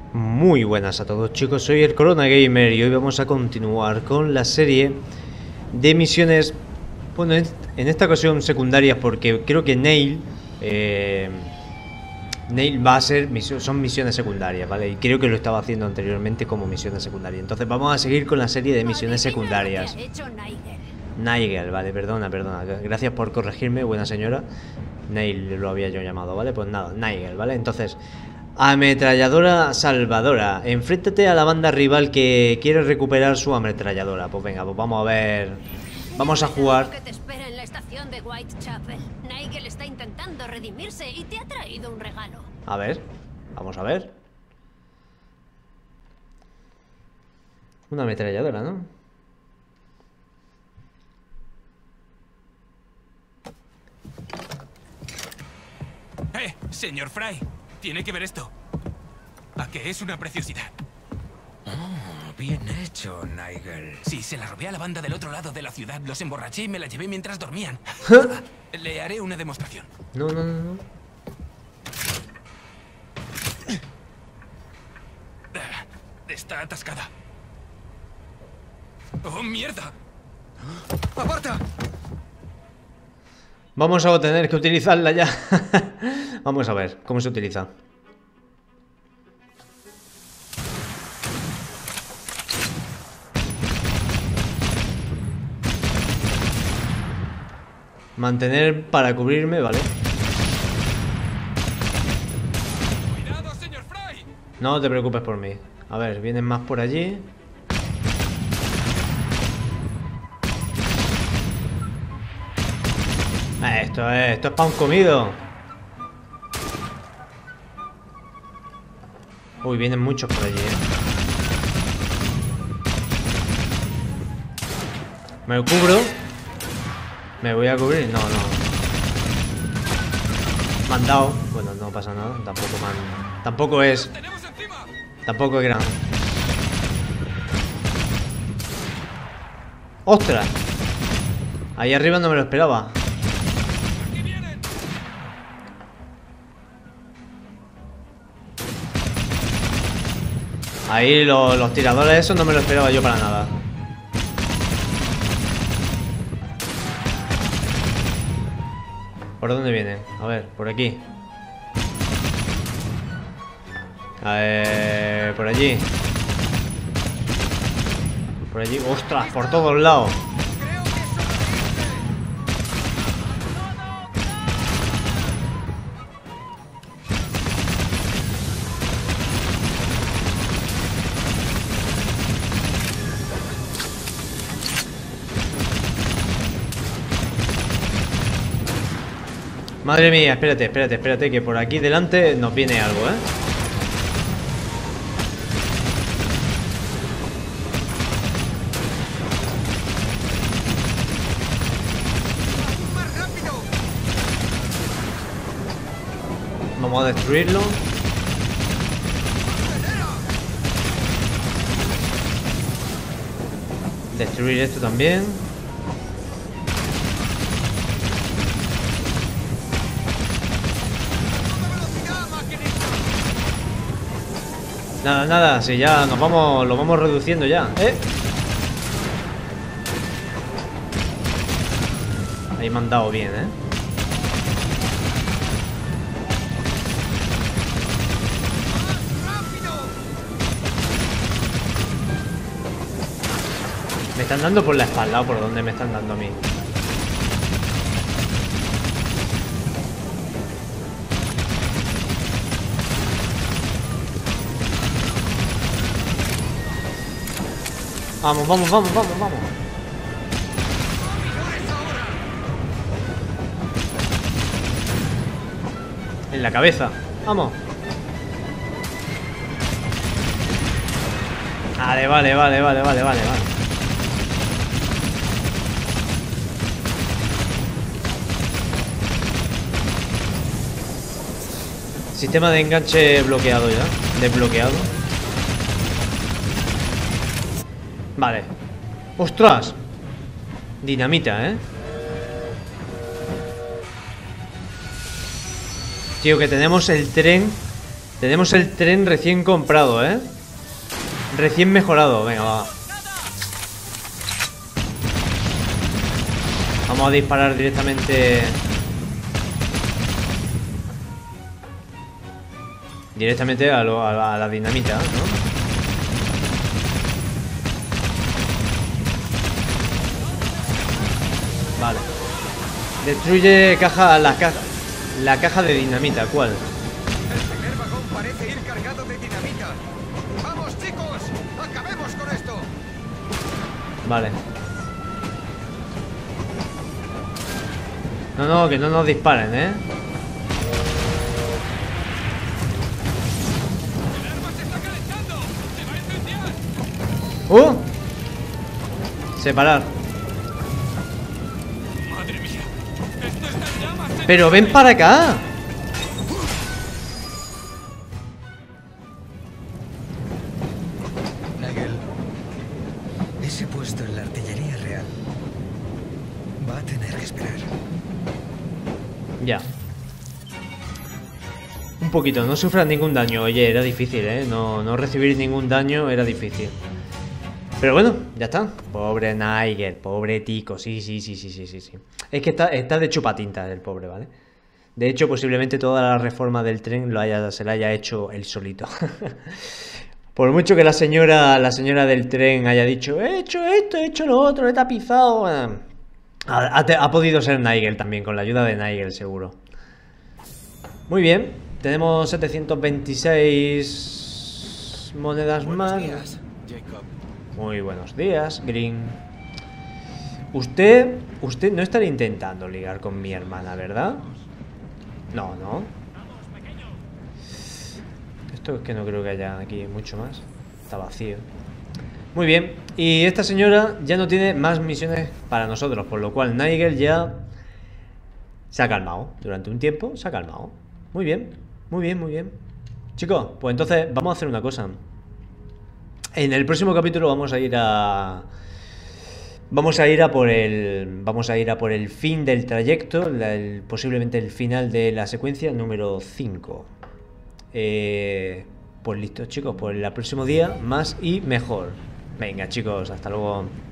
Muy buenas a todos, chicos, soy el Corona Gamer y hoy vamos a continuar con la serie de misiones, bueno, en esta ocasión secundarias, porque creo que Neil va a ser, son misiones secundarias, ¿vale? Y creo que lo estaba haciendo anteriormente como misiones secundarias. Entonces vamos a seguir con la serie de misiones secundarias. Nigel, vale, perdona. Gracias por corregirme, buena señora. Neil lo había yo llamado, ¿vale? Pues nada, Nigel, ¿vale? Entonces, ametralladora salvadora. Enfréntate a la banda rival que quiere recuperar su ametralladora. Pues venga, pues vamos a ver. Vamos a jugar. Que te espera en la estación de Whitechapel. Nigel está intentando redimirse y te ha traído un regalo. A ver, vamos a ver. Una ametralladora, ¿no? Señor Fry, tiene que ver esto. ¿A qué es una preciosidad? Oh, bien hecho, Nigel. Sí, se la robé a la banda del otro lado de la ciudad. Los emborraché y me la llevé mientras dormían. Le haré una demostración. No. Está atascada. ¡Oh, mierda! ¡Aparta! Vamos a tener que utilizarla ya. Vamos a ver cómo se utiliza. Mantener para cubrirme, vale. ¡Cuidado, señor Fry! No te preocupes por mí. A ver, vienen más por allí. Esto es pan comido. Uy, vienen muchos por allí, ¿Me lo cubro? ¿Me voy a cubrir? No. Me han dado. Bueno, no pasa nada. Tampoco es... ¡Tenemos encima! Tampoco es gran... ¡Ostras! Ahí arriba no me lo esperaba. ¡Aquí vienen! Ahí los tiradores esos no me lo esperaba yo para nada. ¿Por dónde vienen? A ver, por aquí. Por allí. Por allí. ¡Ostras! Por todos lados. Madre mía, espérate, que por aquí delante nos viene algo, ¿eh? ¡Más rápido! Vamos a destruirlo. Destruir esto también. Nada, si ya lo vamos reduciendo ya, Ahí me han dado bien, Me están dando por la espalda o por dónde me están dando a mí. Vamos. En la cabeza. Vamos. Vale. Sistema de enganche bloqueado ya. Desbloqueado. Vale. ¡Ostras! Dinamita, Tío, que tenemos el tren Tenemos el tren recién comprado, ¿eh? Recién mejorado. Venga, va. Vamos a disparar directamente. Directamente a la dinamita, ¿no? Vale. Destruye la caja de dinamita. ¿Cuál? El primer vagón parece ir cargado de dinamita. ¡Vamos, chicos! ¡Acabemos con esto! Vale. No, que no nos disparen, ¿eh? ¡El arma se está calentando! ¡Se va a incendiar! Separar. ¡Madre mía! ¡Esto está en llamas! Pero ven para acá. Nigel, ese puesto en la artillería real va a tener que esperar. Ya. Un poquito, no sufras ningún daño. Oye, era difícil, ¿eh? No recibir ningún daño era difícil. Pero bueno, ya está. Pobre Nigel, pobre tico. Sí. Es que está de chupatinta el pobre, ¿vale? De hecho, posiblemente toda la reforma del tren se la haya hecho él solito. Por mucho que la señora del tren haya dicho, he hecho esto, he hecho lo otro, he tapizado. Ha podido ser Nigel también, con la ayuda de Nigel, seguro. Muy bien, tenemos 726 monedas más. Jacob. Muy buenos días, Green. Usted no estaría intentando ligar con mi hermana, ¿verdad? No. Esto es que no creo que haya aquí mucho más. Está vacío. Muy bien. Y esta señora ya no tiene más misiones para nosotros, por lo cual Nigel ya se ha calmado. Durante un tiempo se ha calmado. Muy bien. Chicos, pues entonces vamos a hacer una cosa. En el próximo capítulo vamos a ir a por el fin del trayecto, posiblemente el final de la secuencia número 5. Pues listo, chicos, pues el próximo día más y mejor. Venga, chicos, hasta luego.